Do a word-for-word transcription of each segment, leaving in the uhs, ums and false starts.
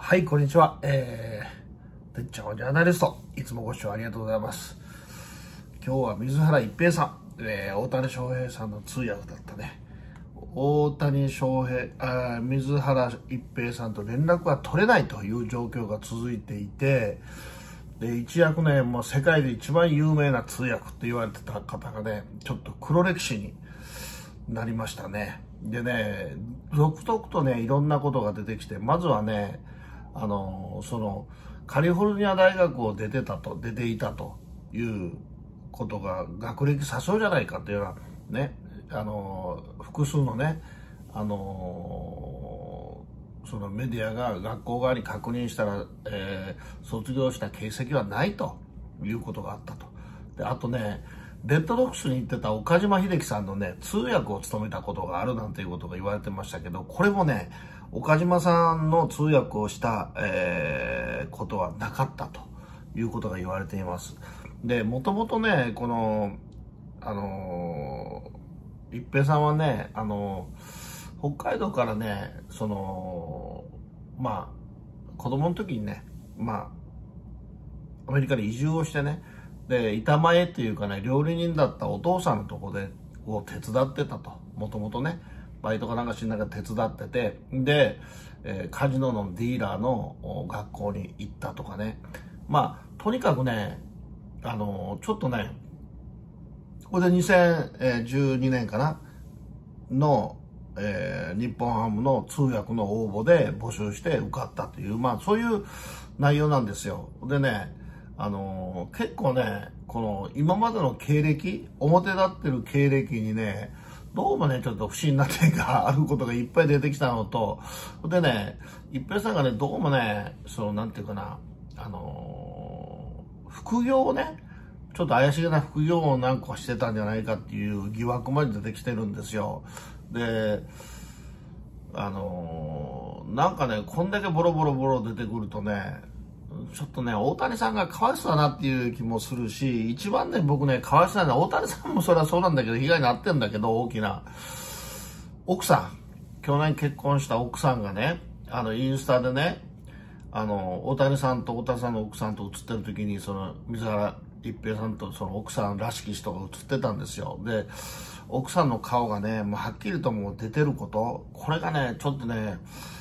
はい、こんにちは。えー、てっちゃんはジャーナリスト。いつもご視聴ありがとうございます。今日は水原一平さん、えー、大谷翔平さんの通訳だったね。大谷翔平、あ水原一平さんと連絡が取れないという状況が続いていて、で、一躍ね、もう世界で一番有名な通訳って言われてた方がね、ちょっと黒歴史になりましたね。でね、続々とね、いろんなことが出てきて、まずはね、あの、その、カリフォルニア大学を出てたと、出ていたということが学歴詐称じゃないかというようなね、あの、複数のね、あの、そのメディアが学校側に確認したら、えー、卒業した形跡はないということがあったと。で、あとね、レッドソックスに行ってた岡島秀樹さんのね、通訳を務めたことがあるなんていうことが言われてましたけど、これもね、岡島さんの通訳をした、えー、ことはなかったということが言われています。で、もともとね、この、あのー、一平さんはね、あのー、北海道からね、その、まあ、子供の時にね、まあ、アメリカに移住をしてね、で、板前っていうかね、料理人だったお父さんのとこで、を手伝ってたと。もともとね、バイトかなんかしながら手伝ってて、で、えー、カジノのディーラーの学校に行ったとかね。まあ、とにかくね、あのー、ちょっとね、これでにせんじゅうにねんかなの、えー、日本ハムの通訳の応募で募集して受かったという、まあ、そういう内容なんですよ。でね、あのー、結構ね、この今までの経歴、表立ってる経歴にね、どうもね、ちょっと不審な点があることがいっぱい出てきたのと、でね、一平さんがね、どうもね、その、なんていうかな、あのー、副業をね、ちょっと怪しげな副業を何個してたんじゃないかっていう疑惑まで出てきてるんですよ。で、あのー、なんかね、こんだけボロボロボロ出てくるとね、ちょっとね、大谷さんがかわいそうだなっていう気もするし、一番ね、僕ね、かわいそうなのは、大谷さんもそれはそうなんだけど、被害に遭ってんだけど、大きな。奥さん、去年結婚した奥さんがね、あの、インスタでね、あの、大谷さんと大谷さんの奥さんと写ってる時に、その、水原一平さんとその奥さんらしき人が写ってたんですよ。で、奥さんの顔がね、もうはっきりともう出てること、これがね、ちょっとね、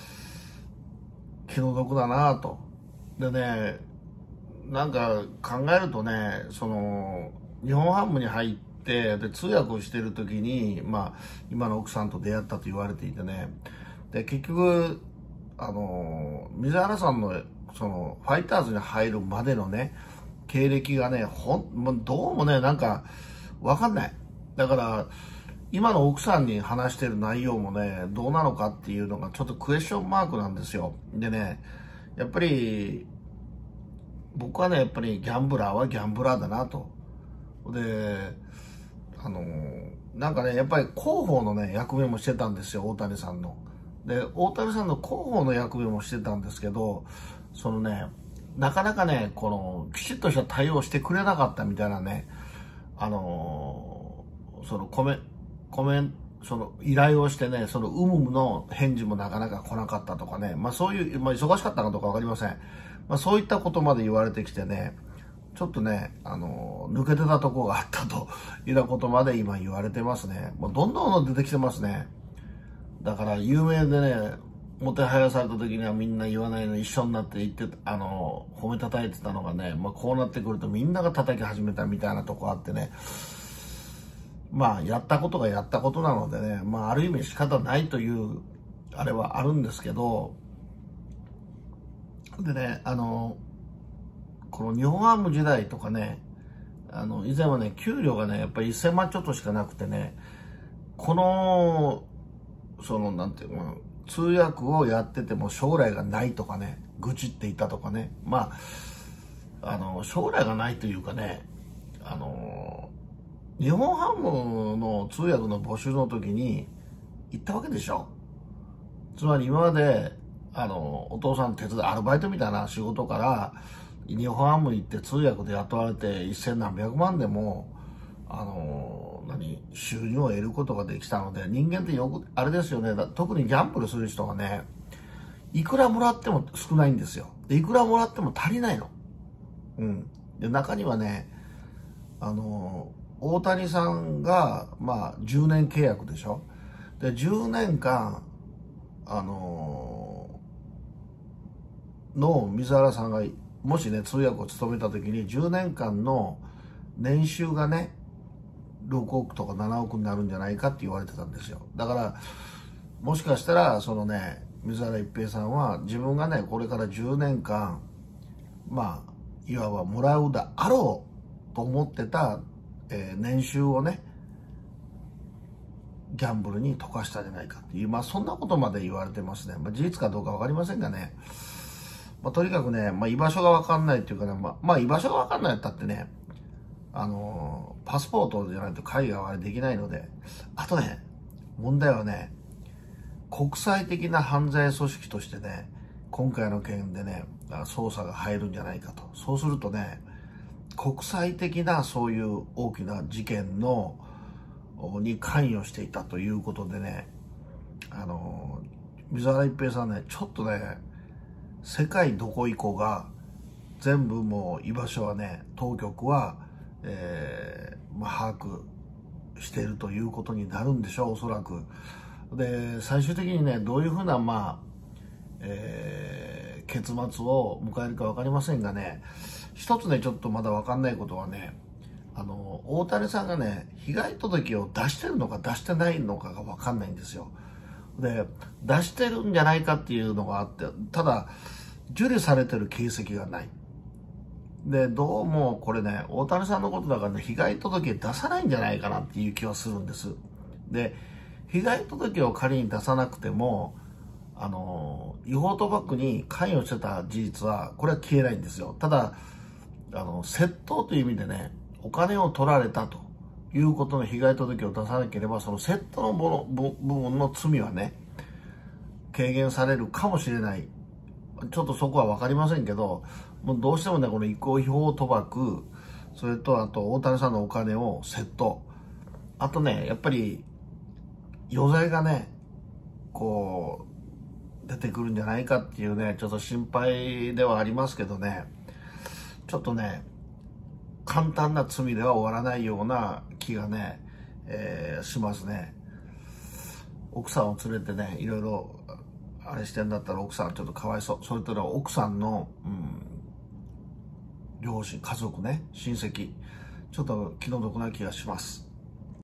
気の毒だなぁと。でね、なんか考えるとね、その、日本ハムに入って、で、通訳をしてる時に、まあ、今の奥さんと出会ったと言われていてね、で、結局、あの、水原さんの、その、ファイターズに入るまでのね、経歴がね、ほん、どうもね、なんか、わかんない。だから、今の奥さんに話してる内容もね、どうなのかっていうのがちょっとクエスチョンマークなんですよ。でね、やっぱり、僕はね、やっぱりギャンブラーはギャンブラーだなと。で、あの、なんかね、やっぱり広報のね、役目もしてたんですよ、大谷さんの。で、大谷さんの広報の役目もしてたんですけど、そのね、なかなかね、この、きちっとした対応してくれなかったみたいなね、あの、そのコメ、コメント、その依頼をしてね、その有無の返事もなかなか来なかったとかね、まあそういう、まあ忙しかったかどうかわかりません。まあそういったことまで言われてきてね、ちょっとね、あの、抜けてたとこがあったというようなことまで今言われてますね。もうどんどん出てきてますね。だから有名でね、もてはやされた時にはみんな言わないの一緒になって言って、あの、褒め叩いてたのがね、まあこうなってくるとみんなが叩き始めたみたいなとこあってね、まあ、やったことがやったことなのでね、まあ、ある意味仕方ないという、あれはあるんですけど、でね、あの、この日本ハム時代とかね、あの、以前はね、給料がね、やっぱりせんまんちょっとしかなくてね、この、その、なんていうの、通訳をやってても将来がないとかね、愚痴っていたとかね、まあ、あの、将来がないというかね、あの、日本ハムの通訳の募集の時に行ったわけでしょ。つまり今まで、あの、お父さんの手伝い、アルバイトみたいな仕事から、日本ハム行って通訳で雇われて一千何百万でも、あの、何、収入を得ることができたので、人間ってよく、あれですよね、特にギャンブルする人はね、 いくらもらっても少ないんですよ。で、いくらもらっても足りないの。うん。で、中にはね、あの、大谷さんが、まあ、じゅうねん契約でしょ。で、じゅうねんかん、あのの水原さんが、もしね、通訳を務めた時に、じゅうねんかんの年収がね、ろくおくとかななおくになるんじゃないかって言われてたんですよ。だから、もしかしたら、そのね、水原一平さんは自分がね、これからじゅうねんかん、まあ、いわばもらうであろうと思ってた、えー、年収をね、ギャンブルに溶かしたんじゃないかっていう、まあそんなことまで言われてますね。まあ事実かどうかわかりませんがね。まあとにかくね、まあ居場所がわかんないっていうかね、まあ、まあ居場所がわかんないったってね、あのー、パスポートじゃないと海外はあれできないので、あとね、問題はね、国際的な犯罪組織としてね、今回の件でね、捜査が入るんじゃないかと。そうするとね、国際的なそういう大きな事件のに関与していたということでね、あの水原一平さんね、ちょっとね、世界どこ行こうが全部もう居場所はね、当局は、えーまあ、把握しているということになるんでしょう、おそらく。で、最終的にね、どういうふうな、まあえー、結末を迎えるか分かりませんがね、一つね、ちょっとまだ分かんないことはね、あの大谷さんがね、被害届を出してるのか出してないのかが分かんないんですよ。で、出してるんじゃないかっていうのがあって、ただ受理されてる形跡がない。で、どうもこれね、大谷さんのことだからね、被害届出さないんじゃないかなっていう気はするんです。で、被害届を仮に出さなくても、あの違法賭博に関与してた事実はこれは消えないんですよ。ただあの窃盗という意味でね、お金を取られたということの被害届を出さなければ、その窃盗の部分の罪はね、軽減されるかもしれない。ちょっとそこは分かりませんけど、もうどうしてもね、この違法賭博、それとあと大谷さんのお金を窃盗、あとね、やっぱり余罪がね、こう出てくるんじゃないかっていうね、ちょっと心配ではありますけどね、ちょっとね、簡単な罪では終わらないような気がね、えー、しますね。奥さんを連れてね、いろいろあれしてんだったら奥さんちょっとかわいそう。それとね、奥さんの、うん、両親、家族ね、親戚、ちょっと気の毒な気がします。